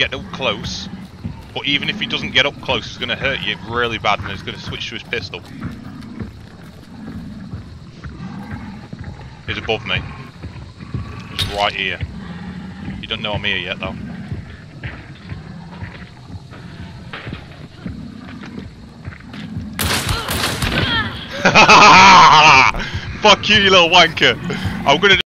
get up close. But even if he doesn't get up close, it's going to hurt you really bad, and he's going to switch to his pistol. He's above me. He's right here. You don't know I'm here yet, though. Fuck you, you little wanker! I'm gonna